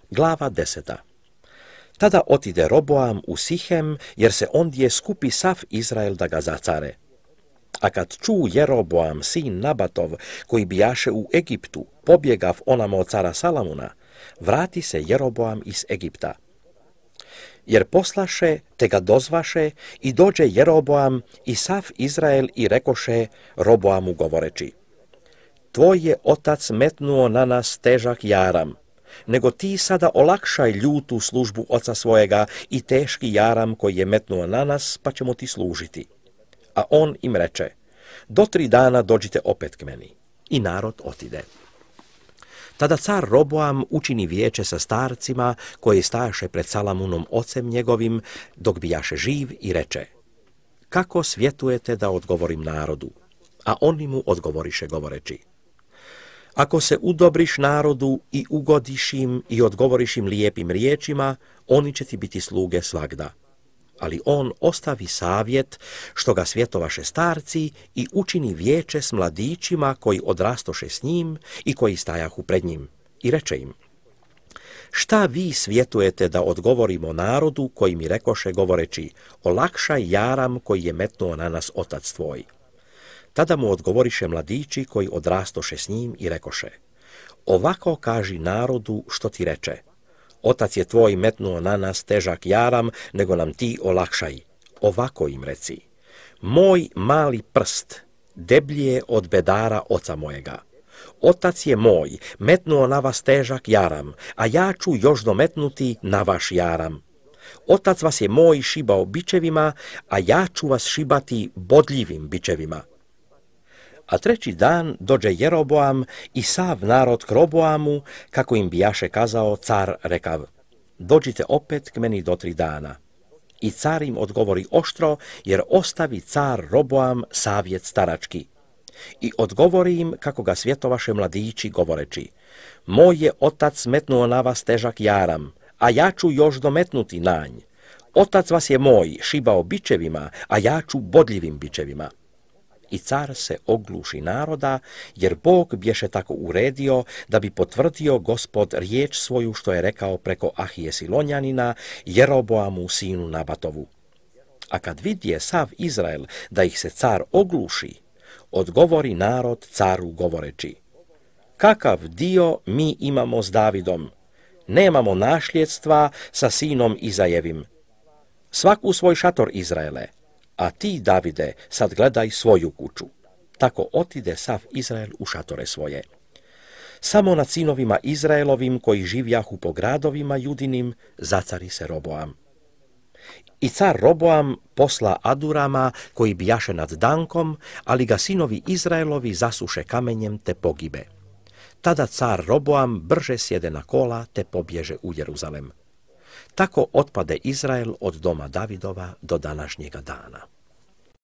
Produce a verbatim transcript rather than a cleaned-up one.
Glava deseta. Tada otide Roboam u Sihem, jer se ondje skupi sav Izrael da ga zacare. A kad ču Jeroboam, sin Nabatov, koji bijaše u Egiptu, pobjegav onamo od cara Salamuna, vrati se Jeroboam iz Egipta. Jer poslaše, te ga dozvaše, i dođe Jeroboam i sav Izrael i rekoše Roboamu govoreći: Tvoj je otac metnuo na nas težak jaram, nego ti sada olakšaj ljutu službu oca svojega i teški jaram koji je metnuo na nas, pa ćemo ti služiti. A on im reče: Do tri dana dođite opet k meni. I narod otide. Tada car Roboam učini vijeće sa starcima koji stajaše pred Salamunom ocem njegovim, dok bijaše živ, i reče: Kako svjetujete da odgovorim narodu? A oni mu odgovoriše govoreći: Ako se udobriš narodu i ugodiš im i odgovoriš im lijepim riječima, oni će ti biti sluge svagda. Ali on ostavi savjet što ga svjetovaše starci i učini vijeće s mladićima koji odrastoše s njim i koji stajahu pred njim. I reče im: Šta vi svjetujete da odgovorimo narodu koji mi rekoše govoreći: Olakšaj jaram koji je metnuo na nas otac tvoj? Tada mu odgovoriše mladići koji odrastoše s njim i rekoše: Ovako kaži narodu što ti reče: Otac je tvoj metnuo na nas težak jaram, nego nam ti olakšaj. Ovako im reci: Moj mali prst deblji je od bedara oca mojega. Otac je moj metnuo na vas težak jaram, a ja ću još dometnuti na vaš jaram. Otac vas je moj šibao bičevima, a ja ću vas šibati bodljivim bičevima. A treći dan dođe Jeroboam i sav narod k Roboamu, kako im bijaše kazao car rekav: Dođite opet k meni do tri dana. I car im odgovori oštro, jer ostavi car Roboam savjet starački. I odgovori im kako ga svjetovaše mladići govoreći: Moj je otac metnuo na vas težak jaram, a ja ću još dometnuti nanj. Otac vas je moj šibao bičevima, a ja ću bodljivim bičevima. I car se ogluši naroda, jer Bog bješe tako uredio da bi potvrdio Gospod riječ svoju što je rekao preko Ahije Silonjanina, Jeroboamu sinu Nabatovu. A kad vidje sav Izrael da ih se car ogluši, odgovori narod caru govoreći: Kakav dio mi imamo s Davidom? Nemamo našljedstva sa sinom Izajevim. Svak u svoj šator, Izraele, a ti, Davide, sad gledaj svoju kuću. Tako otide sav Izrael u šatore svoje. Samo nad sinovima Izraelovim koji živjahu po gradovima Judinim zacari se Roboam. I car Roboam posla Adurama koji bijaše nad Dankom, ali ga sinovi Izraelovi zasuše kamenjem te pogibe. Tada car Roboam brže sjede na kola te pobježe u Jeruzalem. Tako otpade Izrael od doma Davidova do današnjega dana.